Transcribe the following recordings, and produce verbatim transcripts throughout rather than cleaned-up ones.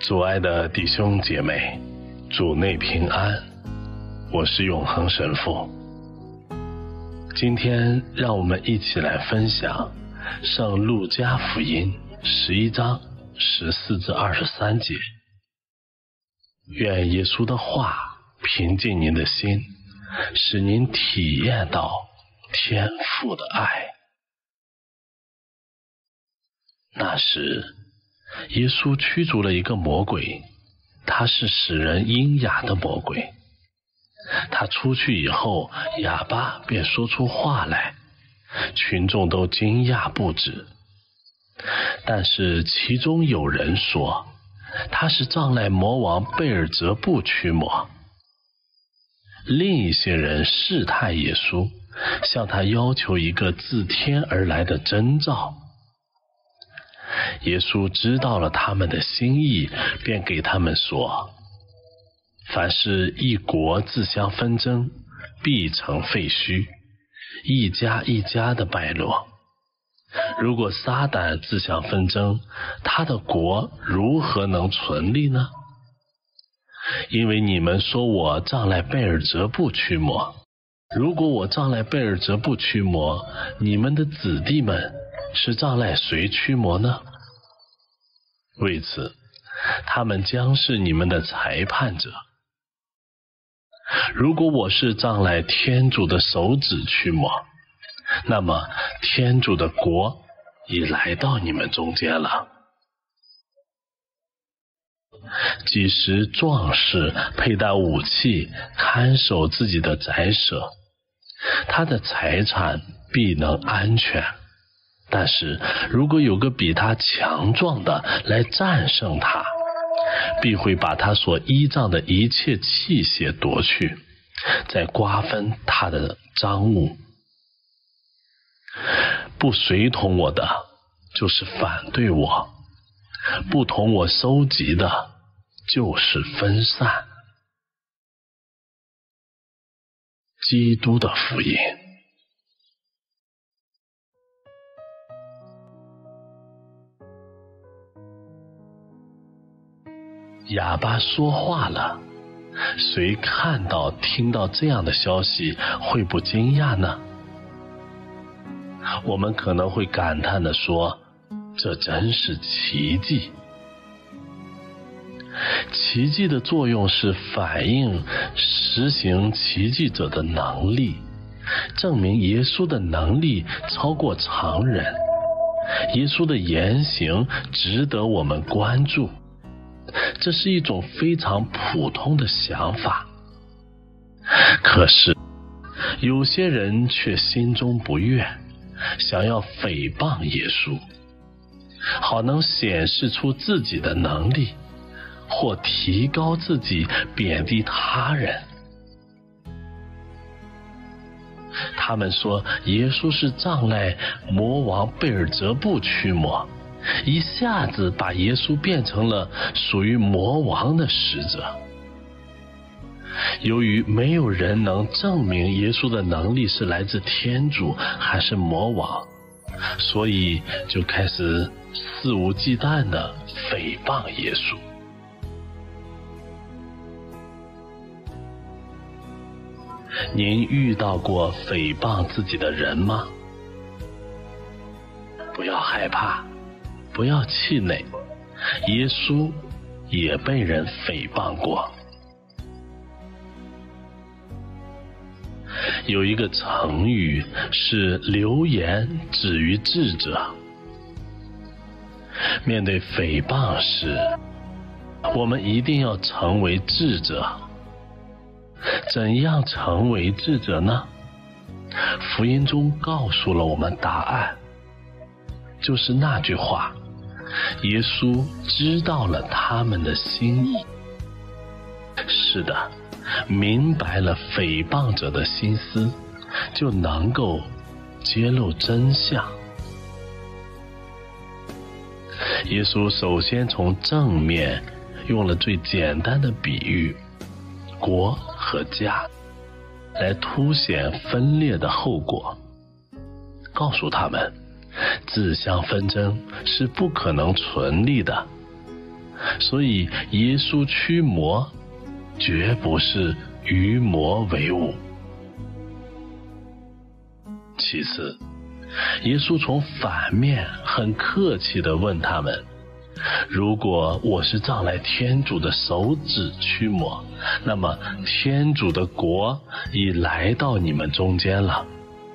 主爱的弟兄姐妹，主内平安，我是永恒神父。今天让我们一起来分享圣路加福音十一章十四至二十三节。愿耶稣的话平静您的心，使您体验到天父的爱。那时耶稣驱逐了一个魔鬼，他是使人聋哑的魔鬼。他出去以后，哑巴便说出话来，群众都惊讶不止。但是其中有人说，他是障碍魔王贝尔泽布驱魔。另一些人试探耶稣，向他要求一个自天而来的征兆。耶稣知道了他们的心意，便给他们说，凡是一国自相纷争，必成废墟，一家一家的败落。如果撒旦自相纷争，他的国如何能存立呢？因为你们说我障碍贝尔泽布驱魔，如果我障碍贝尔泽布驱魔，你们的子弟们是障碍谁驱魔呢？为此，他们将是你们的裁判者。如果我是障碍天主的手指驱魔，那么天主的国已来到你们中间了。几时壮士佩戴武器，看守自己的宅舍，他的财产必能安全。但是如果有个比他强壮的来战胜他，必会把他所依仗的一切器械夺去，再瓜分他的赃物。不随同我的，就是反对我；不同我收集的，就是分散。基督的福音。哑巴说话了，谁看到听到这样的消息会不惊讶呢？我们可能会感叹地说，这真是奇迹。奇迹的作用是反映实行奇迹者的能力，证明耶稣的能力超过常人，耶稣的言行值得我们关注。这是一种非常普通的想法，可是有些人却心中不悦，想要诽谤耶稣，好能显示出自己的能力，或提高自己，贬低他人。他们说耶稣是障碍魔王贝尔泽布驱魔，一下子把耶稣变成了属于魔王的使者。由于没有人能证明耶稣的能力是来自天主还是魔王，所以就开始肆无忌惮地诽谤耶稣。您遇到过诽谤自己的人吗？不要害怕，不要气馁，耶稣也被人诽谤过。有一个成语是流言止于智者。面对诽谤时，我们一定要成为智者。怎样成为智者呢？福音中告诉了我们答案，就是那句话，耶稣知道了他们的心意。是的，明白了诽谤者的心思，就能够揭露真相。耶稣首先从正面用了最简单的比喻，国和家，来凸显分裂的后果，告诉他们自相纷争是不可能存立的， 所以耶稣驱魔绝不是与魔为伍。其次，耶稣从反面很客气地问他们，如果我是仗来天主的手指驱魔，那么天主的国已来到你们中间了。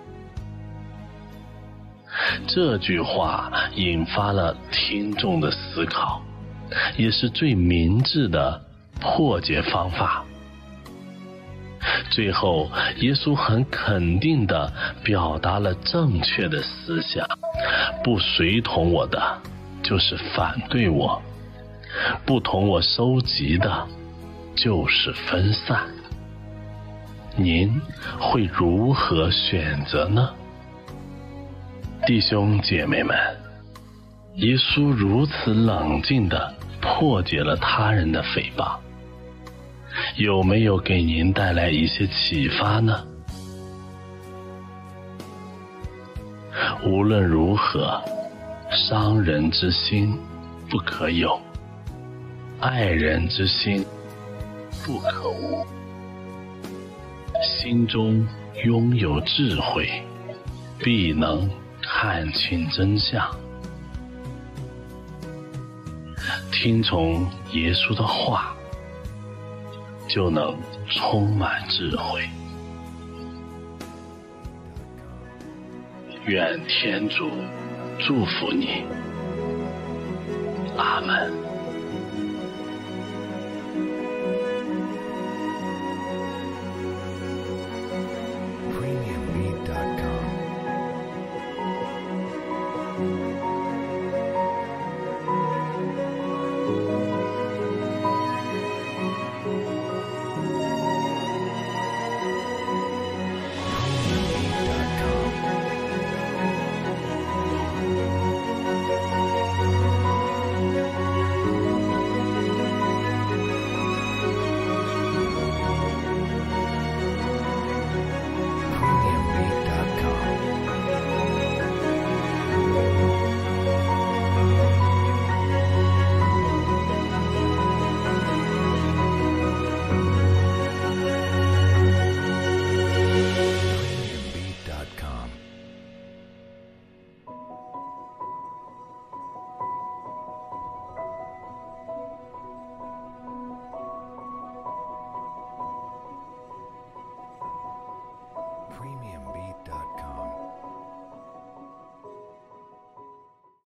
这句话引发了听众的思考，也是最明智的破解方法。最后，耶稣很肯定地表达了正确的思想，不随同我的就是反对我，不同我收集的就是分散。您会如何选择呢？弟兄姐妹们，耶稣如此冷静地破解了他人的诽谤，有没有给您带来一些启发呢？无论如何，伤人之心不可有，爱人之心不可无。心中拥有智慧，必能看清真相。听从耶稣的话，就能充满智慧。愿天主祝福你。阿们。